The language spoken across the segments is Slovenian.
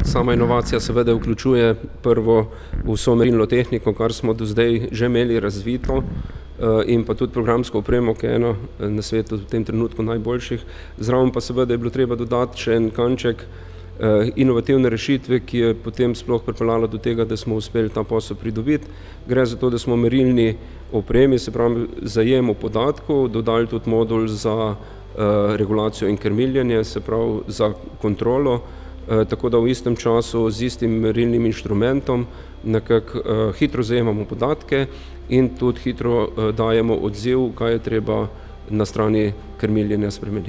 Sama inovacija seveda vključuje prvo vso merilno tehniko, kar smo do zdaj že imeli razvito, in pa tudi programsko opremo, ki je ena na svetu v tem trenutku najboljših. Zraven pa seveda je bilo treba dodati še en kanček inovativne rešitve, ki je potem sploh pripeljala do tega, da smo uspeli ta posel pridobiti. Gre za to, da smo merilni opremi, se pravi zajemu podatkov, dodali tudi modul za regulacijo in krmiljenje, se pravi za kontrolo, tako da v istem času z istim merilnim inštrumentom nekako hitro zajemamo podatke in tudi hitro dajemo odziv, kaj je treba na strani krmiljenja spremeniti.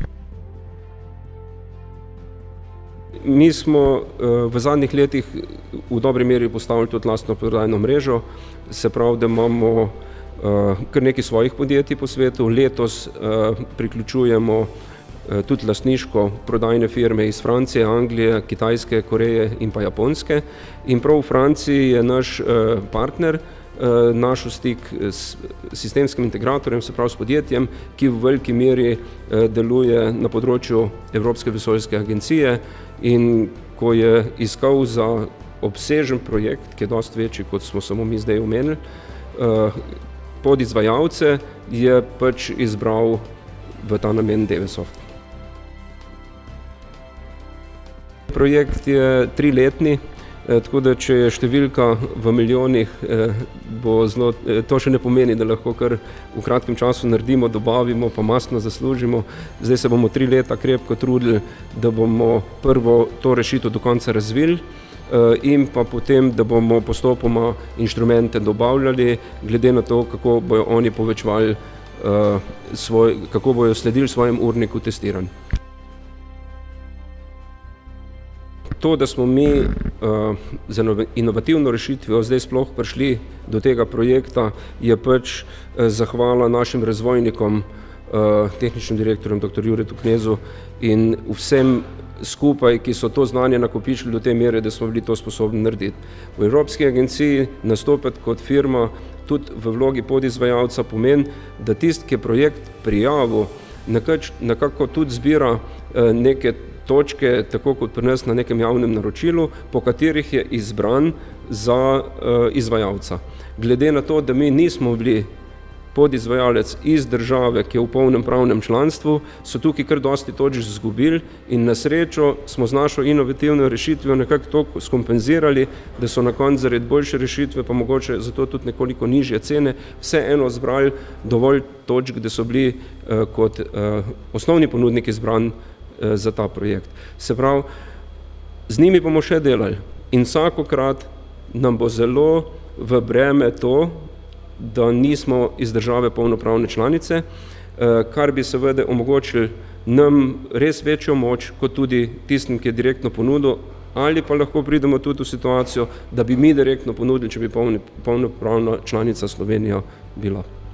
Mi smo v zadnjih letih v dobri meri postavili tudi lastno prodajno mrežo, se pravi, da imamo kar nekaj svojih podjetij po svetu. Letos priključujemo tudi lastniško prodajne firme iz Francije, Anglije, Kitajske, Koreje in pa Japonske. In prav v Franciji je naš partner našel stik s sistemskim integratorjem, se pravi s podjetjem, ki v veliki meri deluje na področju Evropske vesoljske agencije, in ko je iskal za obsežen projekt, ki je dosti večji, kot smo samo mi zdaj omenili, podizvajalce, je pač izbral v ta namen Dewesoft. Projekt je 3-letni, tako da če je številka v milijonih, to še ne pomeni, da lahko kar v kratkem času naredimo, dobavimo, pa mastno zaslužimo. Zdaj se bomo 3 leta krepko trudili, da bomo prvo to rešitev do konca razvili in pa potem, da bomo postopoma inštrumente dobavljali, glede na to, kako bojo oni povečevali kako bojo sledili svojem urniku testiranj. To, da smo mi z inovativno rešitvijo zdaj sploh prišli do tega projekta, je pač zahvala našim razvojnikom, tehničnim direktorjem dr. Juretu Knezu in vsem skupaj, ki so to znanje nakopičili do te mere, da smo bili to sposobni narediti. V Evropski agenciji nastopati kot firma tudi v vlogi podizvajalca pomeni, da tisti, ki je projekt prijavil, nekako tudi zbira neke točke, tako kot pri nas na nekem javnem naročilu, po katerih je izbran za izvajalca. Glede na to, da mi nismo bili podizvajalec iz države, ki je v polnem pravnem članstvu, so tukaj kar dosti točk izgubili in na srečo smo z našo inovativno rešitvijo nekako to skompenzirali, da so na koncu zaradi boljše rešitve, pa mogoče zato tudi nekoliko nižje cene, vseeno zbrali dovolj točk, da so bili kot osnovni ponudnik izbran za ta projekt. Se pravi, z njimi bomo še delali in vsakokrat nam bo zelo v breme to, da nismo iz države polnopravne članice, kar bi seveda omogočili nam res večjo moč, kot tudi tistim, ki je direktno ponudil, ali pa lahko pridemo tudi v situacijo, da bi mi direktno ponudili, če bi polnopravna članica Slovenija bila.